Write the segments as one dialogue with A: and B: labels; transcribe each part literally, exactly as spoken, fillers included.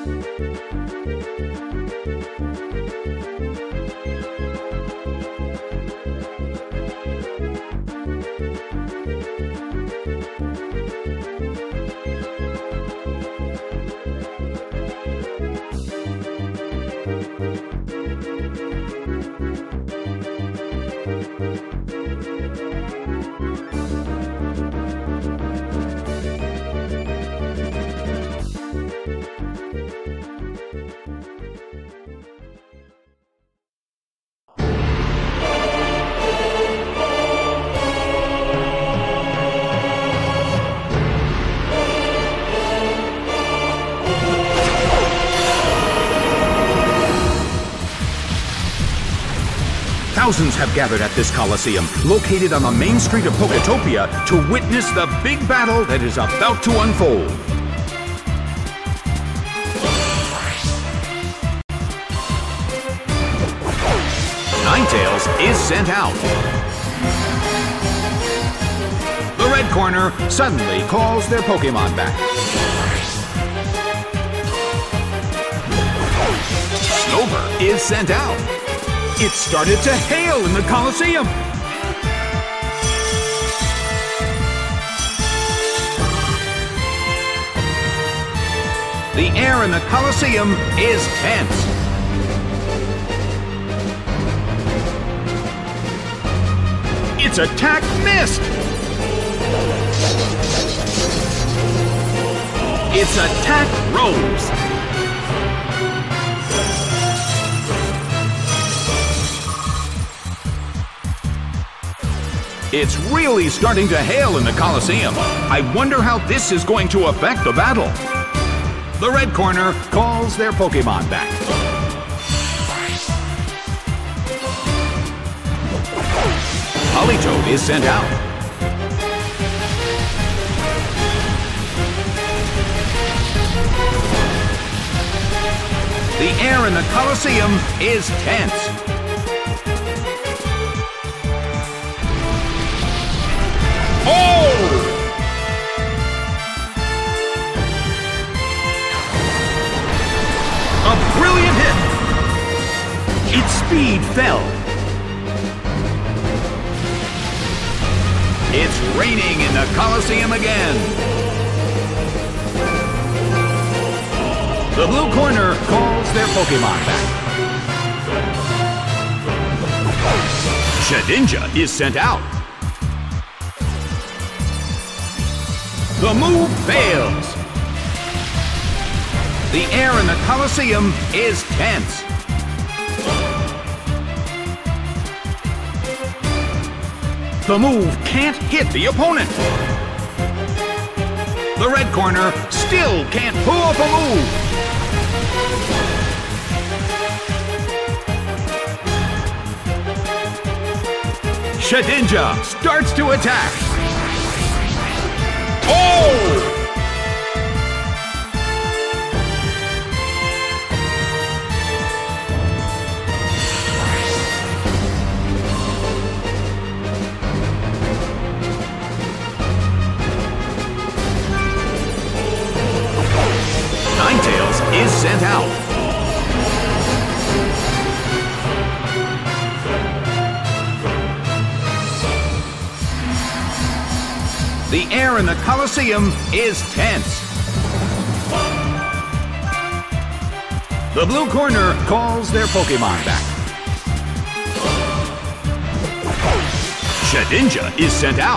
A: Thousands have gathered at this Coliseum, located on the main street of Poketopia, to witness the big battle that is about to unfold. Ninetales is sent out. The red corner suddenly calls their Pokémon back. Snover is sent out. It started to hail in the Coliseum. The air in the Coliseum is tense. Its attack missed. Its attack rose. It's really starting to hail in the Coliseum. I wonder how this is going to affect the battle. The red corner calls their Pokémon back. Politoed is sent out. The air in the Coliseum is tense. Oh! A brilliant hit! Its speed fell. It's raining in the Coliseum again. The blue corner calls their Pokémon back. Shedinja is sent out. The move fails. The air in the Coliseum is tense. The move can't hit the opponent. The red corner still can't pull off a move. Shedinja starts to attack. Oh! Ninetales is sent out. The air in the Coliseum is tense. The blue corner calls their Pokémon back. Shedinja is sent out.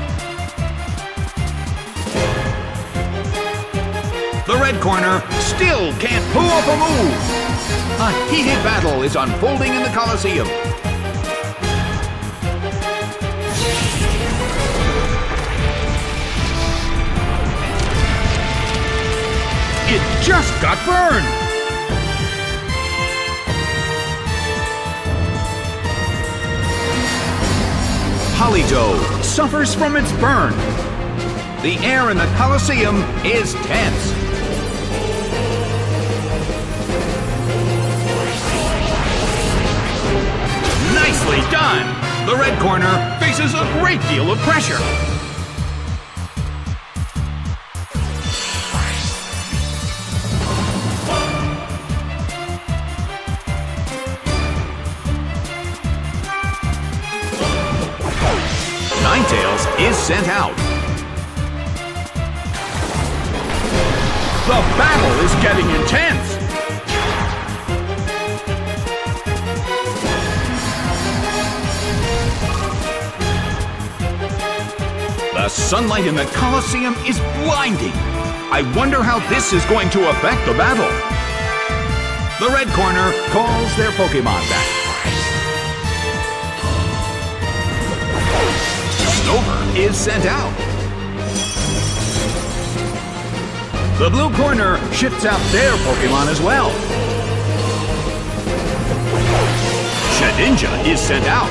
A: The red corner still can't pull off a move. A heated battle is unfolding in the Coliseum. It just got burned! Politoed suffers from its burn. The air in the Coliseum is tense. Nicely done! The red corner faces a great deal of pressure. is sent out. The battle is getting intense. The sunlight in the Colosseum is blinding. I wonder how this is going to affect the battle. The red corner calls their Pokemon back. Snover is sent out. The blue corner shifts out their Pokemon as well. Shedinja is sent out.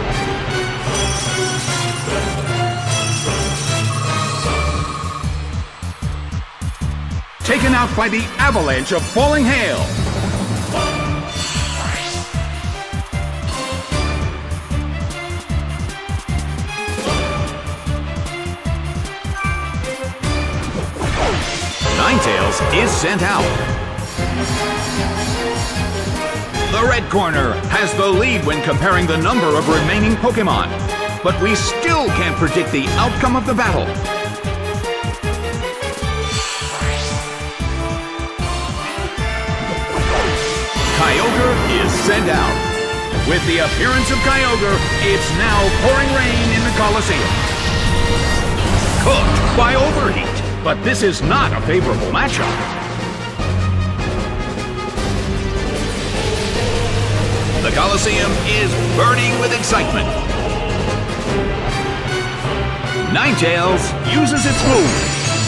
A: Taken out by the avalanche of falling hail. Ninetales is sent out. The red corner has the lead when comparing the number of remaining Pokemon, but we still can't predict the outcome of the battle. Kyogre is sent out. With the appearance of Kyogre, it's now pouring rain in the Colosseum. Cooked by overheat, but this is not a favorable matchup. The Colosseum is burning with excitement. Ninetales uses its move.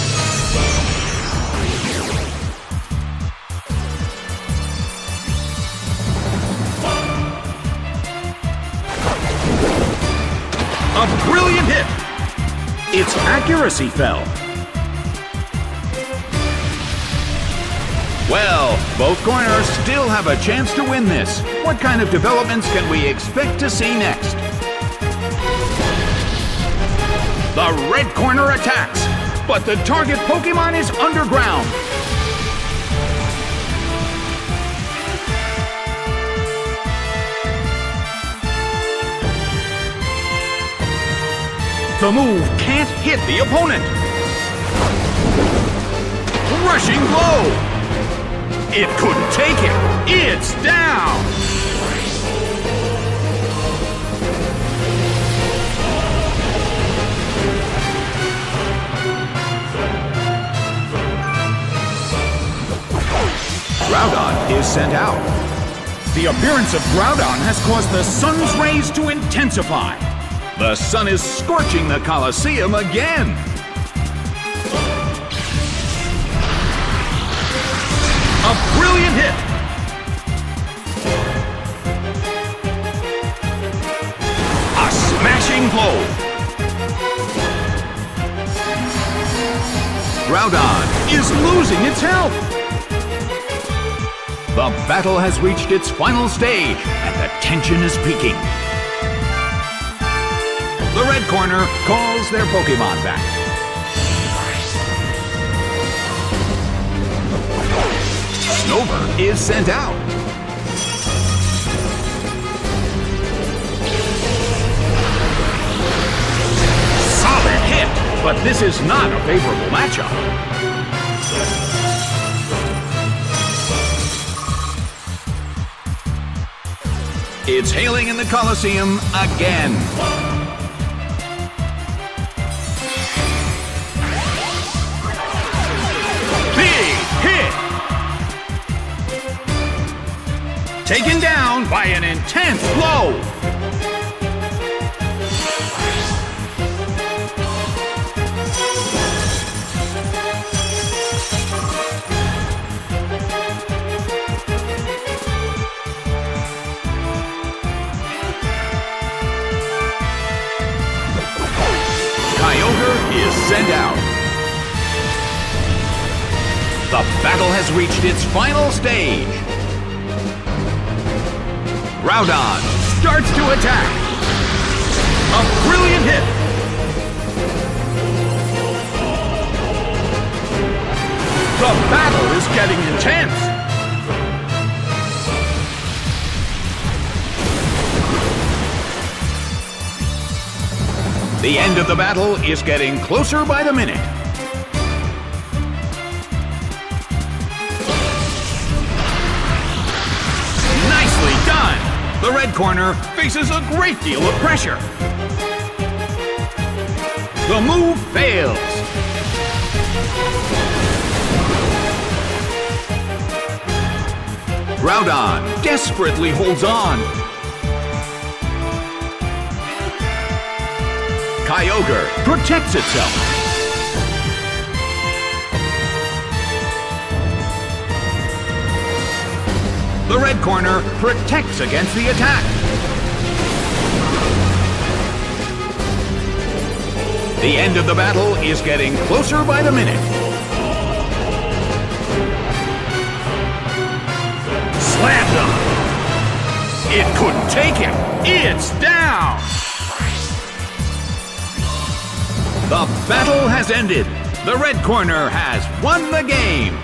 A: A brilliant hit! Its accuracy fell. Well, both corners still have a chance to win this. What kind of developments can we expect to see next? The red corner attacks, but the target Pokemon is underground. The move can't hit the opponent. Rushing blow. It couldn't take it. It's down. Groudon is sent out. The appearance of Groudon has caused the sun's rays to intensify. The sun is scorching the Colosseum again. A brilliant hit. A smashing blow. Groudon is losing its health. The battle has reached its final stage, and the tension is peaking. The red corner calls their Pokemon back. Snover is sent out. Solid hit, but this is not a favorable matchup. It's hailing in the Colosseum again. Taken down by an intense blow. Kyogre is sent out. The battle has reached its final stage. Groudon starts to attack. A brilliant hit. The battle is getting intense. The end of the battle is getting closer by the minute. Nicely done! The red corner faces a great deal of pressure. The move fails. Groudon desperately holds on. Kyogre protects itself. The red corner protects against the attack. The end of the battle is getting closer by the minute. Slam dunk! It couldn't take him. It's down! The battle has ended. The red corner has won the game.